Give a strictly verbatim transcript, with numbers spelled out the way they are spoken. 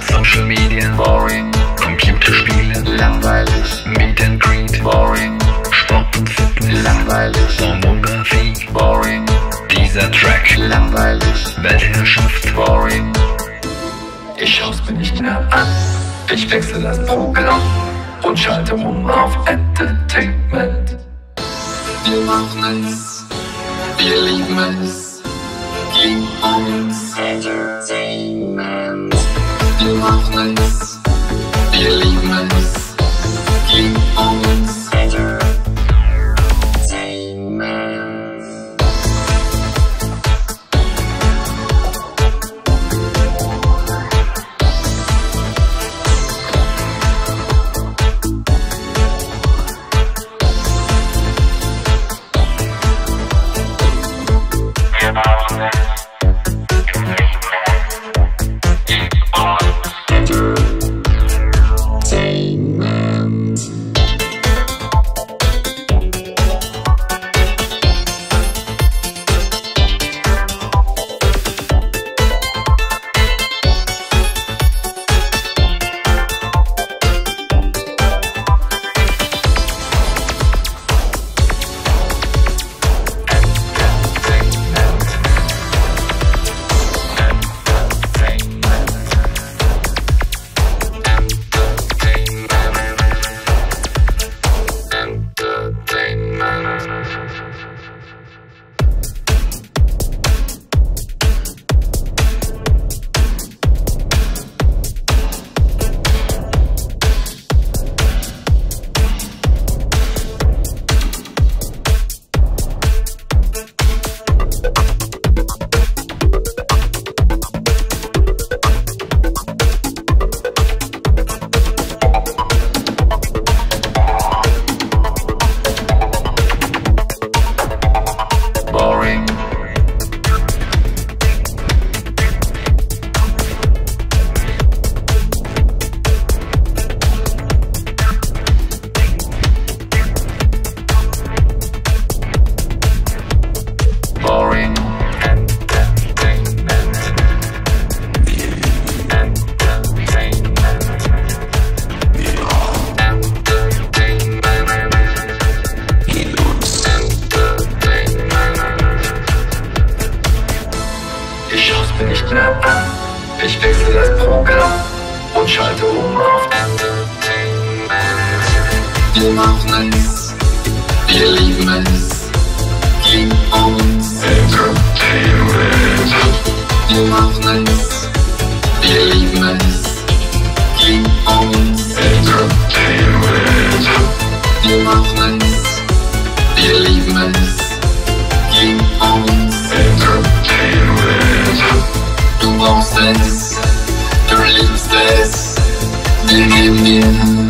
Social Media, boring. Computerspiele, langweilig. Meet and Greet, boring. Sport und Fitness, langweilig. Pornografie, boring. Dieser Track, langweilig. Weltherrschaft, boring. Ich schau's mir nicht mehr an. Ich wechsle das Programm und schalte um auf Entertainment. Wir machen es, wir lieben es, gib uns Entertainment. Wir machen es, wir lieben es, gib uns Entertainment. Nicht mehr an. Ich wechsle das Programm und schalte um auf Entertainment. Wir machen es, wir lieben es, gib uns Entertainment. Wir machen es, wir lieben es, gib uns Entertainment. Wir machen es, wir lieben es, gib uns Entertainment. Du brauchst es, du liebst es, wir geben dir